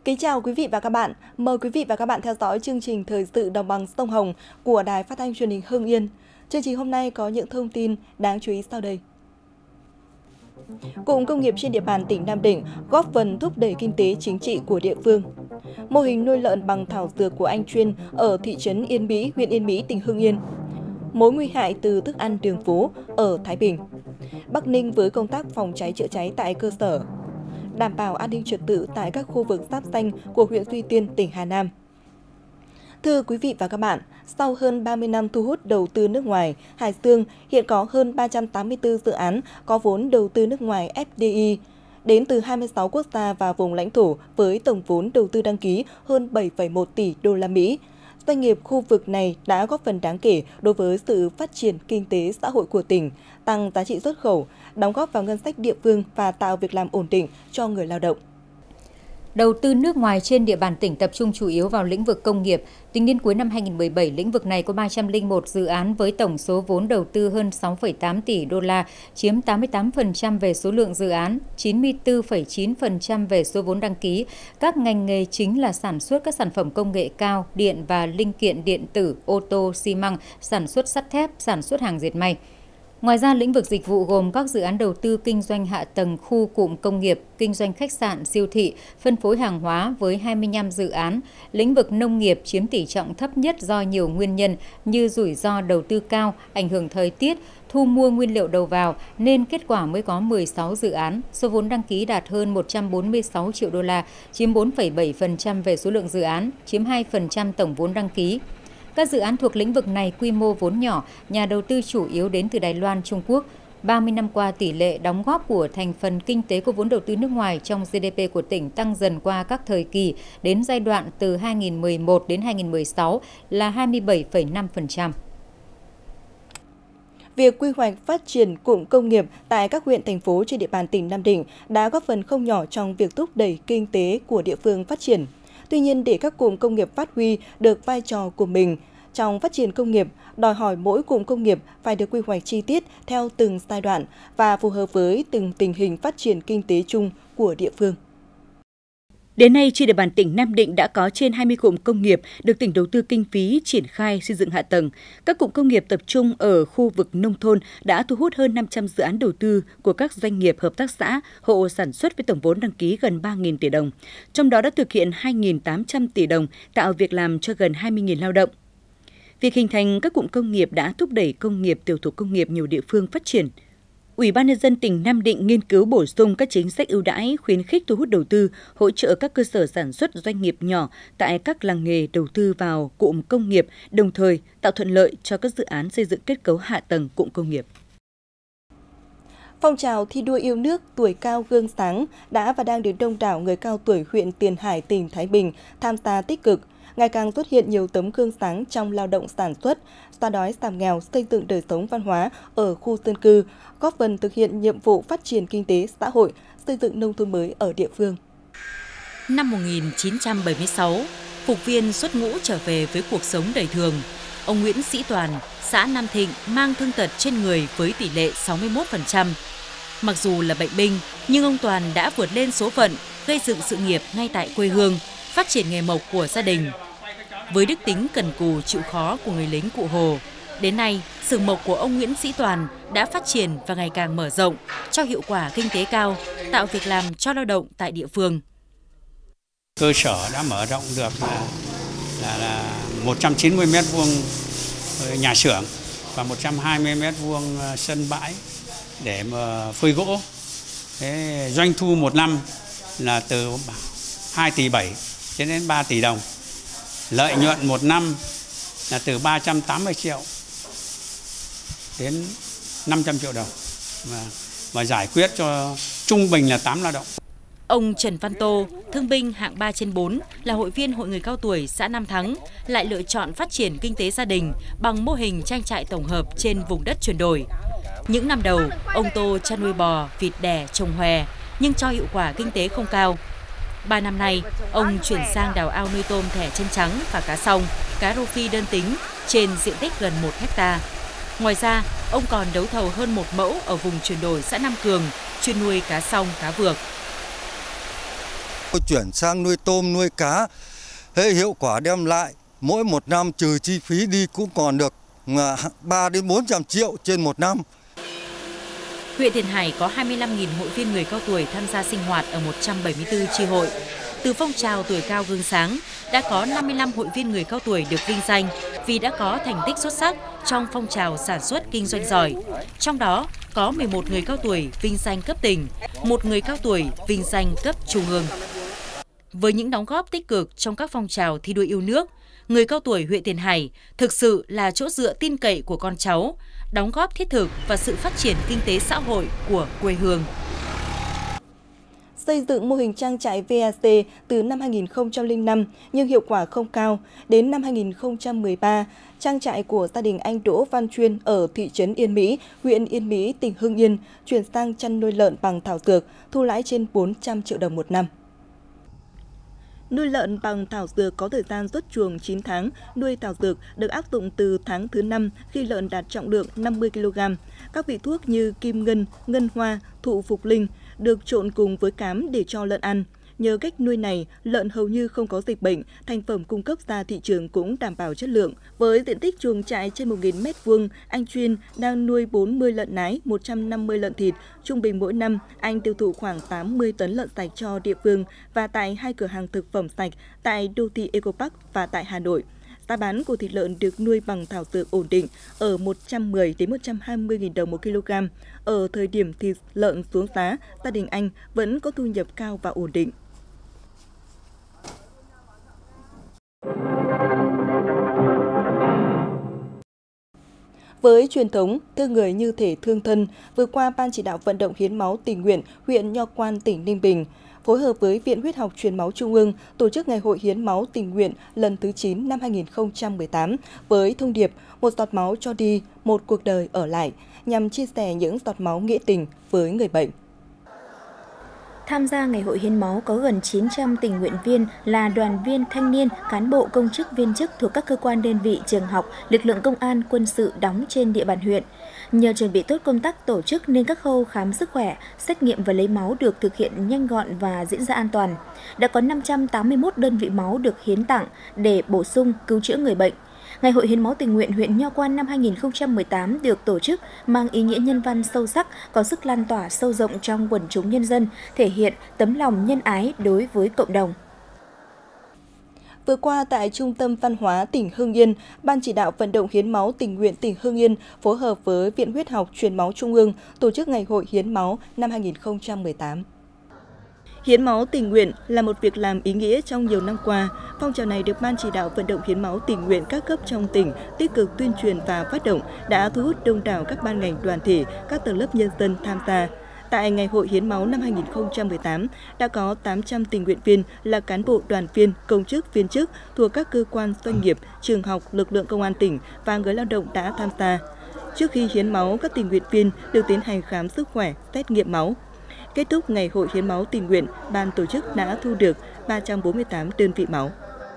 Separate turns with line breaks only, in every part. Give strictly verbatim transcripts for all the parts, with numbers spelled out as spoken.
Kính chào quý vị và các bạn. Mời quý vị và các bạn theo dõi chương trình Thời sự Đồng bằng Sông Hồng của Đài Phát thanh Truyền hình Hưng Yên. Chương trình hôm nay có những thông tin đáng chú ý sau đây. Cụm công nghiệp trên địa bàn tỉnh Nam Định góp phần thúc đẩy kinh tế chính trị của địa phương. Mô hình nuôi lợn bằng thảo dược của anh Chuyên ở thị trấn Yên Mỹ, huyện Yên Mỹ, tỉnh Hưng Yên. Mối nguy hại từ thức ăn đường phố ở Thái Bình. Bắc Ninh với công tác phòng cháy chữa cháy tại cơ sở. Đảm bảo an ninh trật tự tại các khu vực giáp ranh của huyện Duy Tiên, tỉnh Hà Nam. Thưa quý vị và các bạn, sau hơn ba mươi năm thu hút đầu tư nước ngoài, Hải Dương hiện có hơn ba trăm tám mươi tư dự án có vốn đầu tư nước ngoài F D I đến từ hai mươi sáu quốc gia và vùng lãnh thổ với tổng vốn đầu tư đăng ký hơn bảy phẩy một tỷ đô la Mỹ. Doanh nghiệp khu vực này đã góp phần đáng kể đối với sự phát triển kinh tế xã hội của tỉnh, tăng giá trị xuất khẩu, đóng góp vào ngân sách địa phương và tạo việc làm ổn định cho người lao động.
Đầu tư nước ngoài trên địa bàn tỉnh tập trung chủ yếu vào lĩnh vực công nghiệp. Tính đến cuối năm hai nghìn không trăm mười bảy, lĩnh vực này có ba trăm lẻ một dự án với tổng số vốn đầu tư hơn sáu phẩy tám tỷ đô la, chiếm tám mươi tám phần trăm về số lượng dự án, chín mươi tư phẩy chín phần trăm về số vốn đăng ký. Các ngành nghề chính là sản xuất các sản phẩm công nghệ cao, điện và linh kiện điện tử, ô tô, xi măng, sản xuất sắt thép, sản xuất hàng dệt may. Ngoài ra, lĩnh vực dịch vụ gồm các dự án đầu tư kinh doanh hạ tầng khu cụm công nghiệp, kinh doanh khách sạn, siêu thị, phân phối hàng hóa với hai mươi lăm dự án. Lĩnh vực nông nghiệp chiếm tỷ trọng thấp nhất do nhiều nguyên nhân như rủi ro đầu tư cao, ảnh hưởng thời tiết, thu mua nguyên liệu đầu vào nên kết quả mới có mười sáu dự án. Số vốn đăng ký đạt hơn một trăm bốn mươi sáu triệu đô la, chiếm bốn phẩy bảy phần trăm về số lượng dự án, chiếm hai phần trăm tổng vốn đăng ký. Các dự án thuộc lĩnh vực này quy mô vốn nhỏ, nhà đầu tư chủ yếu đến từ Đài Loan, Trung Quốc. ba mươi năm qua, tỷ lệ đóng góp của thành phần kinh tế của vốn đầu tư nước ngoài trong G D P của tỉnh tăng dần qua các thời kỳ, đến giai đoạn từ hai nghìn không trăm mười một đến hai nghìn không trăm mười sáu là hai mươi bảy phẩy năm phần trăm.
Việc quy hoạch phát triển cụm công nghiệp tại các huyện, thành phố trên địa bàn tỉnh Nam Định đã góp phần không nhỏ trong việc thúc đẩy kinh tế của địa phương phát triển. Tuy nhiên, để các cụm công nghiệp phát huy được vai trò của mình trong phát triển công nghiệp, đòi hỏi mỗi cụm công nghiệp phải được quy hoạch chi tiết theo từng giai đoạn và phù hợp với từng tình hình phát triển kinh tế chung của địa phương.
Đến nay, trên địa bàn tỉnh Nam Định đã có trên hai mươi cụm công nghiệp được tỉnh đầu tư kinh phí triển khai xây dựng hạ tầng. Các cụm công nghiệp tập trung ở khu vực nông thôn đã thu hút hơn năm trăm dự án đầu tư của các doanh nghiệp, hợp tác xã, hộ sản xuất với tổng vốn đăng ký gần ba nghìn tỷ đồng. Trong đó đã thực hiện hai nghìn tám trăm tỷ đồng, tạo việc làm cho gần hai mươi nghìn lao động. Việc hình thành các cụm công nghiệp đã thúc đẩy công nghiệp, tiểu thủ công nghiệp nhiều địa phương phát triển. Ủy ban nhân dân tỉnh Nam Định nghiên cứu bổ sung các chính sách ưu đãi khuyến khích thu hút đầu tư, hỗ trợ các cơ sở sản xuất doanh nghiệp nhỏ tại các làng nghề đầu tư vào cụm công nghiệp, đồng thời tạo thuận lợi cho các dự án xây dựng kết cấu hạ tầng cụm công nghiệp.
Phong trào thi đua yêu nước tuổi cao gương sáng đã và đang được đông đảo người cao tuổi huyện Tiền Hải, tỉnh Thái Bình tham gia tích cực. Ngày càng xuất hiện nhiều tấm gương sáng trong lao động sản xuất, xóa đói giảm nghèo, xây dựng đời sống văn hóa ở khu dân cư, góp phần thực hiện nhiệm vụ phát triển kinh tế xã hội, xây dựng nông thôn mới ở địa phương.
Năm một nghìn chín trăm bảy mươi sáu, phục viên xuất ngũ trở về với cuộc sống đời thường. Ông Nguyễn Sĩ Toàn, xã Nam Thịnh mang thương tật trên người với tỷ lệ sáu mươi mốt phần trăm. Mặc dù là bệnh binh, nhưng ông Toàn đã vượt lên số phận, gây dựng sự nghiệp ngay tại quê hương, phát triển nghề mộc của gia đình. Với đức tính cần cù chịu khó của người lính Cụ Hồ, đến nay, xưởng mộc của ông Nguyễn Sĩ Toàn đã phát triển và ngày càng mở rộng, cho hiệu quả kinh tế cao, tạo việc làm cho lao động tại địa phương.
Cơ sở đã mở rộng được là, là, là một trăm chín mươi mét vuông nhà xưởng và một trăm hai mươi mét vuông sân bãi để mà phơi gỗ. Thế doanh thu một năm là từ hai tỷ bảy cho đến ba tỷ đồng. Lợi nhuận một năm là từ ba trăm tám mươi triệu đến năm trăm triệu đồng và, và giải quyết cho trung bình là tám lao động.
Ông Trần Văn Tô, thương binh hạng ba trên bốn, là hội viên Hội người cao tuổi xã Nam Thắng, lại lựa chọn phát triển kinh tế gia đình bằng mô hình trang trại tổng hợp trên vùng đất chuyển đổi. Những năm đầu, ông Tô chăn nuôi bò, vịt đẻ, trồng hòe, nhưng cho hiệu quả kinh tế không cao. Ba năm nay, ông chuyển sang đào ao nuôi tôm thẻ chân trắng và cá song, cá rô phi đơn tính trên diện tích gần một hecta. Ngoài ra, ông còn đấu thầu hơn một mẫu ở vùng chuyển đổi xã Nam Cường, chuyên nuôi cá song, cá vược.
Chuyển sang nuôi tôm, nuôi cá, hệ hiệu quả đem lại mỗi một năm trừ chi phí đi cũng còn được ba đến bốn trăm triệu trên một năm.
Huyện Tiền Hải có hai mươi lăm nghìn hội viên người cao tuổi tham gia sinh hoạt ở một trăm bảy mươi tư chi hội. Từ phong trào tuổi cao gương sáng, đã có năm mươi lăm hội viên người cao tuổi được vinh danh vì đã có thành tích xuất sắc trong phong trào sản xuất kinh doanh giỏi. Trong đó có mười một người cao tuổi vinh danh cấp tỉnh, một người cao tuổi vinh danh cấp trung ương. Với những đóng góp tích cực trong các phong trào thi đua yêu nước, người cao tuổi huyện Tiền Hải thực sự là chỗ dựa tin cậy của con cháu, đóng góp thiết thực vào sự phát triển kinh tế xã hội của quê hương.
Xây dựng mô hình trang trại vê a xê từ năm hai nghìn không trăm lẻ năm nhưng hiệu quả không cao. Đến năm hai nghìn không trăm mười ba, trang trại của gia đình anh Đỗ Văn Chuyên ở thị trấn Yên Mỹ, huyện Yên Mỹ, tỉnh Hưng Yên chuyển sang chăn nuôi lợn bằng thảo dược, thu lãi trên bốn trăm triệu đồng một năm. Nuôi lợn bằng thảo dược có thời gian xuất chuồng chín tháng, nuôi thảo dược được áp dụng từ tháng thứ năm khi lợn đạt trọng lượng năm mươi ki lô gam. Các vị thuốc như kim ngân, ngân hoa, thụ phục linh được trộn cùng với cám để cho lợn ăn. Nhờ cách nuôi này, lợn hầu như không có dịch bệnh, thành phẩm cung cấp ra thị trường cũng đảm bảo chất lượng. Với diện tích chuồng trại trên một nghìn mét vuông, anh Chuyên đang nuôi bốn mươi lợn nái, một trăm năm mươi lợn thịt. Trung bình mỗi năm, anh tiêu thụ khoảng tám mươi tấn lợn sạch cho địa phương và tại hai cửa hàng thực phẩm sạch tại đô thị Eco Park và tại Hà Nội. Giá bán của thịt lợn được nuôi bằng thảo dược ổn định ở một trăm mười đến một trăm hai mươi nghìn đồng một kg. Ở thời điểm thịt lợn xuống giá, gia đình anh vẫn có thu nhập cao và ổn định. Với truyền thống thương người như thể thương thân, vừa qua Ban chỉ đạo vận động hiến máu tình nguyện huyện Nho Quan, tỉnh Ninh Bình phối hợp với Viện Huyết học Truyền máu Trung ương tổ chức Ngày hội hiến máu tình nguyện lần thứ chín năm hai nghìn không trăm mười tám với thông điệp một giọt máu cho đi, một cuộc đời ở lại, nhằm chia sẻ những giọt máu nghĩa tình với người bệnh.
Tham gia Ngày hội hiến máu có gần chín trăm tình nguyện viên là đoàn viên, thanh niên, cán bộ, công chức, viên chức thuộc các cơ quan đơn vị, trường học, lực lượng công an, quân sự đóng trên địa bàn huyện. Nhờ chuẩn bị tốt công tác tổ chức nên các khâu khám sức khỏe, xét nghiệm và lấy máu được thực hiện nhanh gọn và diễn ra an toàn. Đã có năm trăm tám mươi mốt đơn vị máu được hiến tặng để bổ sung, cứu chữa người bệnh. Ngày hội hiến máu tình nguyện huyện Nho Quan năm hai nghìn không trăm mười tám được tổ chức mang ý nghĩa nhân văn sâu sắc, có sức lan tỏa sâu rộng trong quần chúng nhân dân, thể hiện tấm lòng nhân ái đối với cộng đồng.
Vừa qua tại Trung tâm Văn hóa tỉnh Hưng Yên, Ban chỉ đạo vận động hiến máu tình nguyện tỉnh Hưng Yên phối hợp với Viện Huyết học Truyền máu Trung ương tổ chức Ngày hội hiến máu năm hai nghìn không trăm mười tám. Hiến máu tình nguyện là một việc làm ý nghĩa trong nhiều năm qua. Phong trào này được Ban chỉ đạo vận động hiến máu tình nguyện các cấp trong tỉnh tích cực tuyên truyền và phát động, đã thu hút đông đảo các ban ngành đoàn thể, các tầng lớp nhân dân tham gia. Tại Ngày hội hiến máu năm hai nghìn không trăm mười tám, đã có tám trăm tình nguyện viên là cán bộ, đoàn viên, công chức, viên chức thuộc các cơ quan, doanh nghiệp, trường học, lực lượng công an tỉnh và người lao động đã tham gia. Trước khi hiến máu, các tình nguyện viên được tiến hành khám sức khỏe, xét nghiệm máu. Kết thúc Ngày hội hiến máu tình nguyện, ban tổ chức đã thu được ba trăm bốn mươi tám đơn vị máu.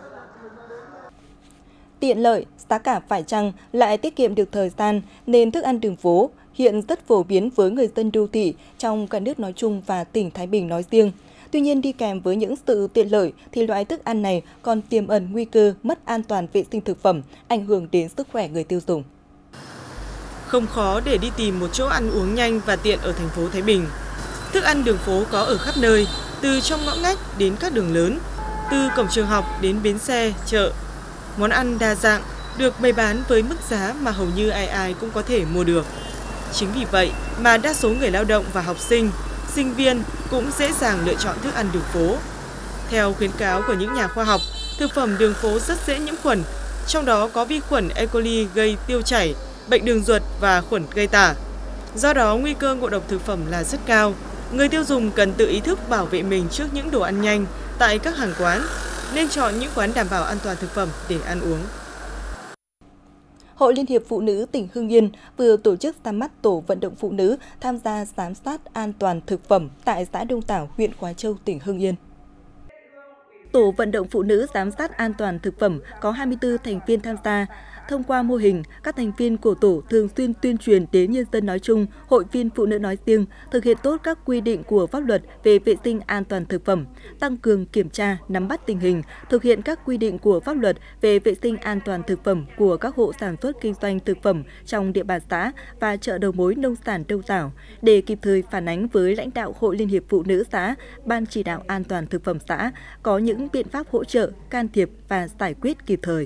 Tiện lợi, giá cả phải chăng, lại tiết kiệm được thời gian nên thức ăn đường phố hiện rất phổ biến với người dân đô thị trong cả nước nói chung và tỉnh Thái Bình nói riêng. Tuy nhiên, đi kèm với những sự tiện lợi thì loại thức ăn này còn tiềm ẩn nguy cơ mất an toàn vệ sinh thực phẩm, ảnh hưởng đến sức khỏe người tiêu dùng.
Không khó để đi tìm một chỗ ăn uống nhanh và tiện ở thành phố Thái Bình. Thức ăn đường phố có ở khắp nơi, từ trong ngõ ngách đến các đường lớn, từ cổng trường học đến bến xe, chợ. Món ăn đa dạng, được bày bán với mức giá mà hầu như ai ai cũng có thể mua được. Chính vì vậy mà đa số người lao động và học sinh, sinh viên cũng dễ dàng lựa chọn thức ăn đường phố. Theo khuyến cáo của những nhà khoa học, thực phẩm đường phố rất dễ nhiễm khuẩn, trong đó có vi khuẩn E. coli gây tiêu chảy, bệnh đường ruột và khuẩn gây tả. Do đó, nguy cơ ngộ độc thực phẩm là rất cao. Người tiêu dùng cần tự ý thức bảo vệ mình trước những đồ ăn nhanh tại các hàng quán, nên chọn những quán đảm bảo an toàn thực phẩm để ăn uống.
Hội Liên hiệp Phụ nữ tỉnh Hưng Yên vừa tổ chức ra mắt tổ vận động phụ nữ tham gia giám sát an toàn thực phẩm tại xã Đông Tảo, huyện Khói Châu, tỉnh Hưng Yên. Tổ vận động phụ nữ giám sát an toàn thực phẩm có hai mươi tư thành viên tham gia. Thông qua mô hình, các thành viên của tổ thường xuyên tuyên truyền đến nhân dân nói chung, hội viên phụ nữ nói riêng, thực hiện tốt các quy định của pháp luật về vệ sinh an toàn thực phẩm, tăng cường kiểm tra, nắm bắt tình hình, thực hiện các quy định của pháp luật về vệ sinh an toàn thực phẩm của các hộ sản xuất kinh doanh thực phẩm trong địa bàn xã và chợ đầu mối nông sản Đông Giảo, để kịp thời phản ánh với lãnh đạo Hội Liên hiệp Phụ nữ xã, Ban chỉ đạo an toàn thực phẩm xã, có những biện pháp hỗ trợ, can thiệp và giải quyết kịp thời.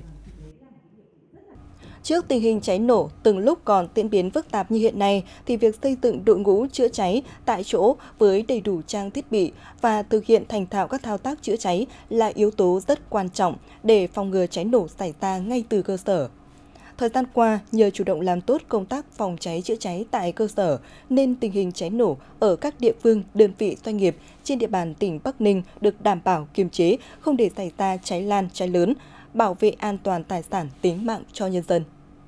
Trước tình hình cháy nổ từng lúc còn diễn biến phức tạp như hiện nay, thì việc xây dựng đội ngũ chữa cháy tại chỗ với đầy đủ trang thiết bị và thực hiện thành thạo các thao tác chữa cháy là yếu tố rất quan trọng để phòng ngừa cháy nổ xảy ra ngay từ cơ sở. Thời gian qua, nhờ chủ động làm tốt công tác phòng cháy chữa cháy tại cơ sở, nên tình hình cháy nổ ở các địa phương, đơn vị doanh nghiệp trên địa bàn tỉnh Bắc Ninh được đảm bảo kiềm chế, không để xảy ra cháy lan, cháy lớn, bảo vệ an toàn tài sản, tính mạng cho nhân dân.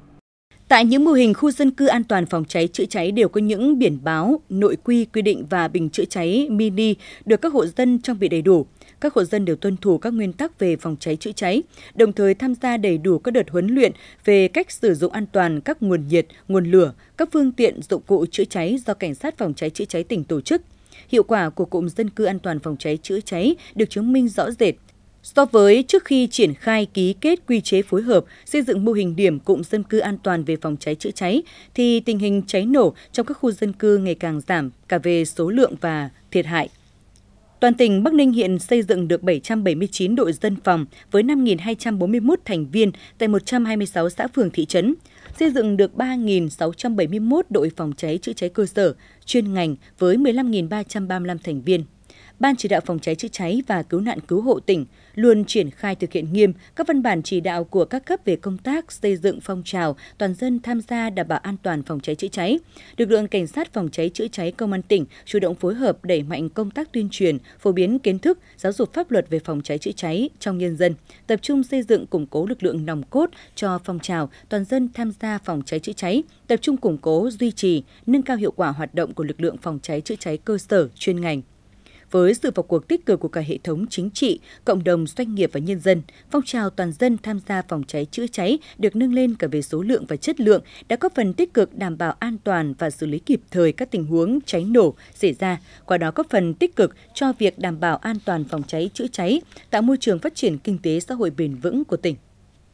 Tại những mô hình khu dân cư an toàn phòng cháy chữa cháy đều có những biển báo, nội quy, quy định và bình chữa cháy mini được các hộ dân trang bị đầy đủ. Các hộ dân đều tuân thủ các nguyên tắc về phòng cháy chữa cháy, đồng thời tham gia đầy đủ các đợt huấn luyện về cách sử dụng an toàn các nguồn nhiệt, nguồn lửa, các phương tiện dụng cụ chữa cháy do Cảnh sát phòng cháy chữa cháy tỉnh tổ chức. Hiệu quả của cụm dân cư an toàn phòng cháy chữa cháy được chứng minh rõ rệt. So với trước khi triển khai ký kết quy chế phối hợp xây dựng mô hình điểm cụm dân cư an toàn về phòng cháy chữa cháy, thì tình hình cháy nổ trong các khu dân cư ngày càng giảm cả về số lượng và thiệt hại. Toàn tỉnh Bắc Ninh hiện xây dựng được bảy trăm bảy mươi chín đội dân phòng với năm nghìn hai trăm bốn mươi mốt thành viên tại một trăm hai mươi sáu xã phường thị trấn, xây dựng được ba nghìn sáu trăm bảy mươi mốt đội phòng cháy chữa cháy cơ sở, chuyên ngành với mười lăm nghìn ba trăm ba mươi lăm thành viên. Ban chỉ đạo phòng cháy chữa cháy và cứu nạn cứu hộ tỉnh luôn triển khai thực hiện nghiêm các văn bản chỉ đạo của các cấp về công tác xây dựng phong trào toàn dân tham gia đảm bảo an toàn phòng cháy chữa cháy. Lực lượng Cảnh sát phòng cháy chữa cháy Công an tỉnh chủ động phối hợp đẩy mạnh công tác tuyên truyền, phổ biến kiến thức, giáo dục pháp luật về phòng cháy chữa cháy trong nhân dân, tập trung xây dựng củng cố lực lượng nòng cốt cho phong trào toàn dân tham gia phòng cháy chữa cháy, tập trung củng cố, duy trì, nâng cao hiệu quả hoạt động của lực lượng phòng cháy chữa cháy cơ sở chuyên ngành. Với sự vào cuộc tích cực của cả hệ thống chính trị, cộng đồng, doanh nghiệp và nhân dân, phong trào toàn dân tham gia phòng cháy chữa cháy được nâng lên cả về số lượng và chất lượng, đã góp phần tích cực đảm bảo an toàn và xử lý kịp thời các tình huống cháy nổ xảy ra, qua đó góp phần tích cực cho việc đảm bảo an toàn phòng cháy chữa cháy, tạo môi trường phát triển kinh tế xã hội bền vững của tỉnh.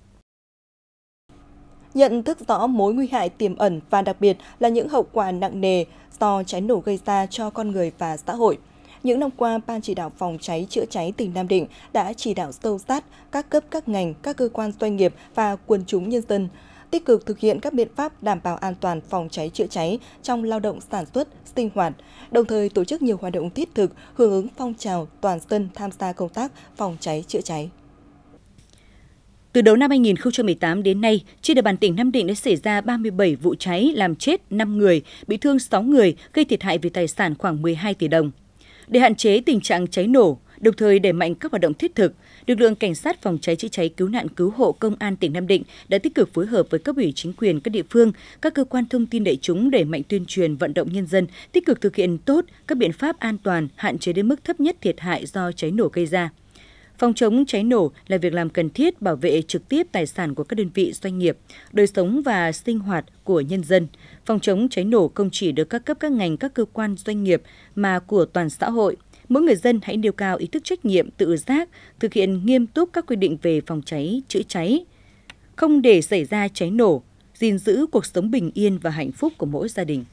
Nhận thức rõ mối nguy hại tiềm ẩn và đặc biệt là những hậu quả nặng nề do cháy nổ gây ra cho con người và xã hội, những năm qua, Ban chỉ đạo phòng cháy chữa cháy tỉnh Nam Định đã chỉ đạo sâu sát các cấp, các ngành, các cơ quan doanh nghiệp và quần chúng nhân dân tích cực thực hiện các biện pháp đảm bảo an toàn phòng cháy chữa cháy trong lao động sản xuất, sinh hoạt, đồng thời tổ chức nhiều hoạt động thiết thực hưởng ứng phong trào toàn dân tham gia công tác phòng cháy chữa cháy.
Từ đầu năm hai nghìn không trăm mười tám đến nay, trên địa bàn tỉnh Nam Định đã xảy ra ba mươi bảy vụ cháy làm chết năm người, bị thương sáu người, gây thiệt hại về tài sản khoảng mười hai tỷ đồng. Để hạn chế tình trạng cháy nổ, đồng thời đẩy mạnh các hoạt động thiết thực, lực lượng Cảnh sát phòng cháy chữa cháy cứu nạn cứu hộ Công an tỉnh Nam Định đã tích cực phối hợp với cấp ủy chính quyền các địa phương, các cơ quan thông tin đại chúng đẩy mạnh tuyên truyền vận động nhân dân tích cực thực hiện tốt các biện pháp an toàn, hạn chế đến mức thấp nhất thiệt hại do cháy nổ gây ra. Phòng chống cháy nổ là việc làm cần thiết bảo vệ trực tiếp tài sản của các đơn vị doanh nghiệp, đời sống và sinh hoạt của nhân dân. Phòng chống cháy nổ không chỉ được các cấp các ngành, các cơ quan doanh nghiệp mà của toàn xã hội. Mỗi người dân hãy nêu cao ý thức trách nhiệm, tự giác, thực hiện nghiêm túc các quy định về phòng cháy, chữa cháy, không để xảy ra cháy nổ, gìn giữ cuộc sống bình yên và hạnh phúc của mỗi gia đình.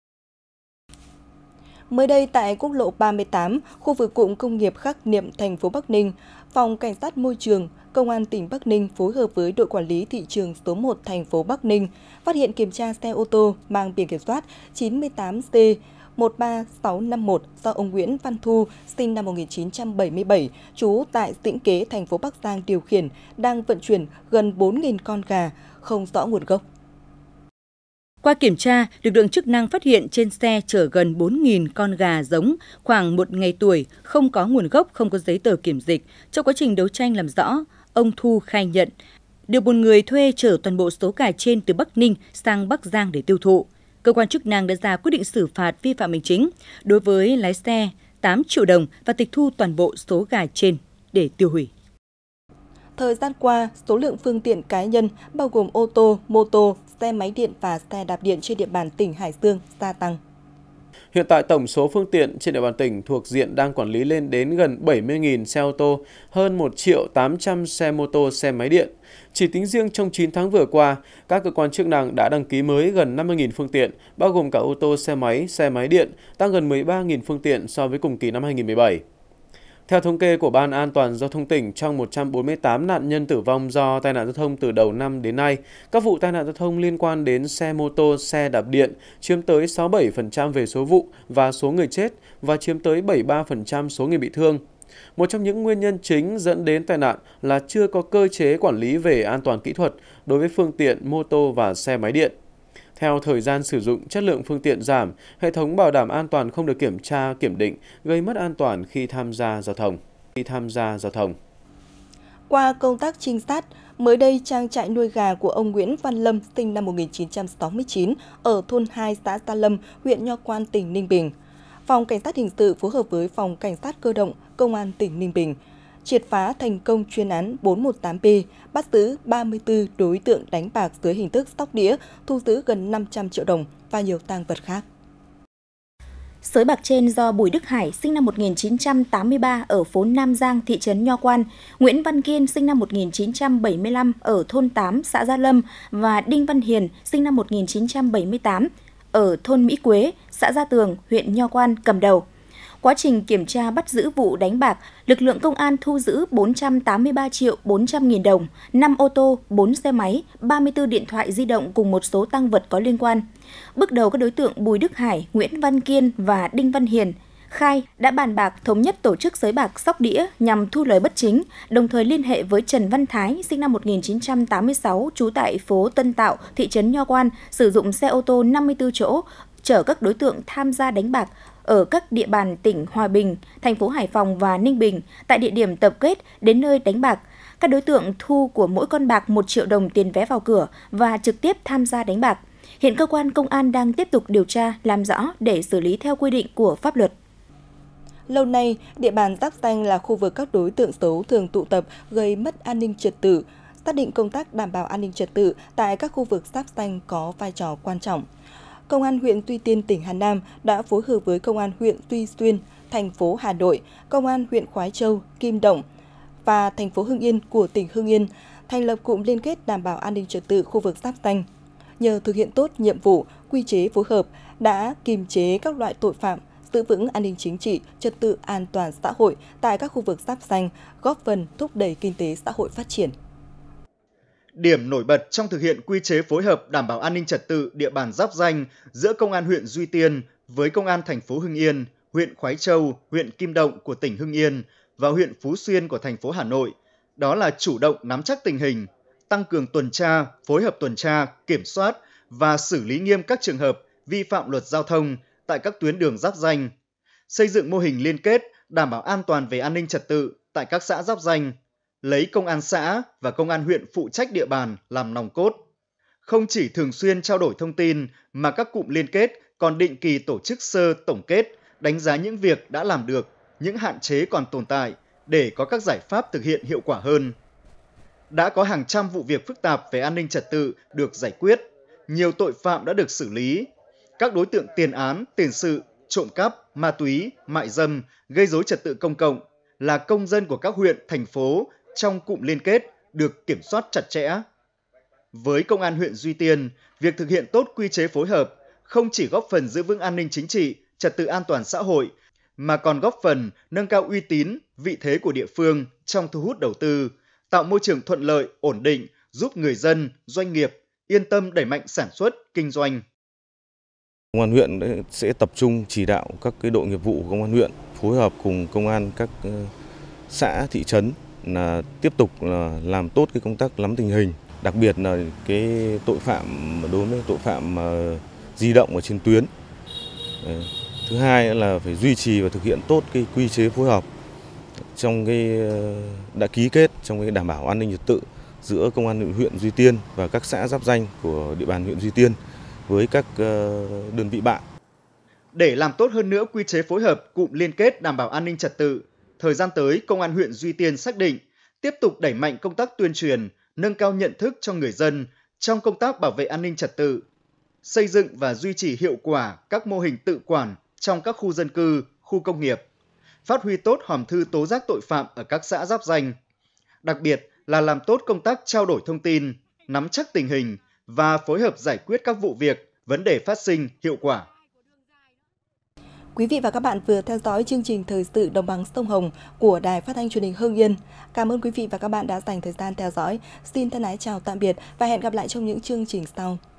Mới đây tại quốc lộ ba mươi tám, khu vực cụm công nghiệp Khắc Niệm, thành phố Bắc Ninh, Phòng Cảnh sát Môi trường, Công an tỉnh Bắc Ninh phối hợp với đội quản lý thị trường số một thành phố Bắc Ninh phát hiện kiểm tra xe ô tô mang biển kiểm soát chín mươi tám C một ba sáu năm một do ông Nguyễn Văn Thu, sinh năm một nghìn chín trăm bảy mươi bảy, trú tại Dĩnh Kế, thành phố Bắc Giang điều khiển, đang vận chuyển gần bốn nghìn con gà không rõ nguồn gốc.
Qua kiểm tra, lực lượng chức năng phát hiện trên xe chở gần bốn nghìn con gà giống khoảng một ngày tuổi, không có nguồn gốc, không có giấy tờ kiểm dịch. Trong quá trình đấu tranh làm rõ, ông Thu khai nhận được một người thuê chở toàn bộ số gà trên từ Bắc Ninh sang Bắc Giang để tiêu thụ. Cơ quan chức năng đã ra quyết định xử phạt vi phạm hành chính đối với lái xe tám triệu đồng và tịch thu toàn bộ số gà trên. để tiêu hủy.
Thời gian qua, số lượng phương tiện cá nhân bao gồm ô tô, mô tô, xe máy điện và xe đạp điện trên địa bàn tỉnh Hải Dương gia tăng.
Hiện tại tổng số phương tiện trên địa bàn tỉnh thuộc diện đang quản lý lên đến gần bảy mươi nghìn xe ô tô, hơn một triệu tám trăm xe mô tô, xe máy điện. Chỉ tính riêng trong chín tháng vừa qua, các cơ quan chức năng đã đăng ký mới gần năm mươi nghìn phương tiện, bao gồm cả ô tô, xe máy, xe máy điện, tăng gần mười ba nghìn phương tiện so với cùng kỳ năm hai nghìn không trăm mười bảy. Theo thống kê của Ban An toàn Giao thông tỉnh, trong một trăm bốn mươi tám nạn nhân tử vong do tai nạn giao thông từ đầu năm đến nay, các vụ tai nạn giao thông liên quan đến xe mô tô, xe đạp điện chiếm tới sáu mươi bảy phần trăm về số vụ và số người chết và chiếm tới bảy mươi ba phần trăm số người bị thương. Một trong những nguyên nhân chính dẫn đến tai nạn là chưa có cơ chế quản lý về an toàn kỹ thuật đối với phương tiện mô tô và xe máy điện. Theo thời gian sử dụng, chất lượng phương tiện giảm, hệ thống bảo đảm an toàn không được kiểm tra, kiểm định, gây mất an toàn khi tham gia giao thông. Khi tham gia giao thông.
Qua công tác trinh sát, mới đây trang trại nuôi gà của ông Nguyễn Văn Lâm sinh năm một nghìn chín trăm sáu mươi chín ở thôn hai xã Gia Lâm, huyện Nho Quan, tỉnh Ninh Bình. Phòng Cảnh sát Hình sự phối hợp với Phòng Cảnh sát Cơ động, Công an tỉnh Ninh Bình triệt phá thành công chuyên án bốn một tám P, bắt giữ ba mươi tư đối tượng đánh bạc dưới hình thức sóc đĩa, thu giữ gần năm trăm triệu đồng và nhiều tang vật khác.
Sới bạc trên do Bùi Đức Hải, sinh năm một nghìn chín trăm tám mươi ba ở phố Nam Giang, thị trấn Nho Quan, Nguyễn Văn Kiên, sinh năm một nghìn chín trăm bảy mươi lăm ở thôn tám, xã Gia Lâm và Đinh Văn Hiền, sinh năm một nghìn chín trăm bảy mươi tám ở thôn Mỹ Quế, xã Gia Tường, huyện Nho Quan cầm đầu. Quá trình kiểm tra bắt giữ vụ đánh bạc, lực lượng công an thu giữ bốn trăm tám mươi ba triệu bốn trăm nghìn đồng, năm ô tô, bốn xe máy, ba mươi tư điện thoại di động cùng một số tang vật có liên quan. Bước đầu các đối tượng Bùi Đức Hải, Nguyễn Văn Kiên và Đinh Văn Hiền khai đã bàn bạc thống nhất tổ chức sới bạc sóc đĩa nhằm thu lời bất chính, đồng thời liên hệ với Trần Văn Thái, sinh năm một nghìn chín trăm tám mươi sáu, trú tại phố Tân Tạo, thị trấn Nho Quan, sử dụng xe ô tô năm mươi tư chỗ, chở các đối tượng tham gia đánh bạc ở các địa bàn tỉnh Hòa Bình, thành phố Hải Phòng và Ninh Bình. Tại địa điểm tập kết đến nơi đánh bạc, các đối tượng thu của mỗi con bạc một triệu đồng tiền vé vào cửa và trực tiếp tham gia đánh bạc. Hiện cơ quan công an đang tiếp tục điều tra, làm rõ để xử lý theo quy định của pháp luật.
Lâu nay, địa bàn giáp ranh là khu vực các đối tượng xấu thường tụ tập gây mất an ninh trật tự. Xác định công tác đảm bảo an ninh trật tự tại các khu vực giáp ranh có vai trò quan trọng. Công an huyện Duy Tiên, tỉnh Hà Nam đã phối hợp với Công an huyện Duy Xuyên, thành phố Hà Nội, Công an huyện Khoái Châu, Kim Động và thành phố Hưng Yên của tỉnh Hưng Yên thành lập cụm liên kết đảm bảo an ninh trật tự khu vực giáp ranh. Nhờ thực hiện tốt nhiệm vụ, quy chế phối hợp đã kiềm chế các loại tội phạm, giữ vững an ninh chính trị, trật tự an toàn xã hội tại các khu vực giáp ranh, góp phần thúc đẩy kinh tế xã hội phát triển.
Điểm nổi bật trong thực hiện quy chế phối hợp đảm bảo an ninh trật tự địa bàn giáp ranh giữa Công an huyện Duy Tiên với Công an thành phố Hưng Yên, huyện Khoái Châu, huyện Kim Động của tỉnh Hưng Yên và huyện Phú Xuyên của thành phố Hà Nội, đó là chủ động nắm chắc tình hình, tăng cường tuần tra, phối hợp tuần tra, kiểm soát và xử lý nghiêm các trường hợp vi phạm luật giao thông tại các tuyến đường giáp ranh, xây dựng mô hình liên kết đảm bảo an toàn về an ninh trật tự tại các xã giáp ranh, lấy công an xã và công an huyện phụ trách địa bàn làm nòng cốt. Không chỉ thường xuyên trao đổi thông tin mà các cụm liên kết còn định kỳ tổ chức sơ tổng kết, đánh giá những việc đã làm được, những hạn chế còn tồn tại để có các giải pháp thực hiện hiệu quả hơn. Đã có hàng trăm vụ việc phức tạp về an ninh trật tự được giải quyết, nhiều tội phạm đã được xử lý. Các đối tượng tiền án, tiền sự, trộm cắp, ma túy, mại dâm, gây rối trật tự công cộng là công dân của các huyện, thành phố trong cụm liên kết được kiểm soát chặt chẽ. Với Công an huyện Duy Tiên, việc thực hiện tốt quy chế phối hợp không chỉ góp phần giữ vững an ninh chính trị, trật tự an toàn xã hội, mà còn góp phần nâng cao uy tín, vị thế của địa phương trong thu hút đầu tư, tạo môi trường thuận lợi, ổn định, giúp người dân, doanh nghiệp yên tâm đẩy mạnh sản xuất, kinh doanh.
Công an huyện sẽ tập trung chỉ đạo các cái đội nghiệp vụ của công an huyện phối hợp cùng công an các xã, thị trấn là tiếp tục là làm tốt cái công tác nắm tình hình, đặc biệt là cái tội phạm đối với tội phạm di động ở trên tuyến. Thứ hai là phải duy trì và thực hiện tốt cái quy chế phối hợp trong cái đã ký kết trong cái đảm bảo an ninh trật tự giữa Công an huyện Duy Tiên và các xã giáp ranh của địa bàn huyện Duy Tiên với các đơn vị bạn.
Để làm tốt hơn nữa quy chế phối hợp cụm liên kết đảm bảo an ninh trật tự, Thời gian tới, Công an huyện Duy Tiên xác định tiếp tục đẩy mạnh công tác tuyên truyền, nâng cao nhận thức cho người dân trong công tác bảo vệ an ninh trật tự, xây dựng và duy trì hiệu quả các mô hình tự quản trong các khu dân cư, khu công nghiệp, phát huy tốt hòm thư tố giác tội phạm ở các xã giáp ranh. Đặc biệt là làm tốt công tác trao đổi thông tin, nắm chắc tình hình và phối hợp giải quyết các vụ việc, vấn đề phát sinh hiệu quả.
Quý vị và các bạn vừa theo dõi chương trình Thời sự Đồng bằng Sông Hồng của Đài Phát thanh Truyền hình Hưng Yên. Cảm ơn quý vị và các bạn đã dành thời gian theo dõi. Xin thân ái chào tạm biệt và hẹn gặp lại trong những chương trình sau.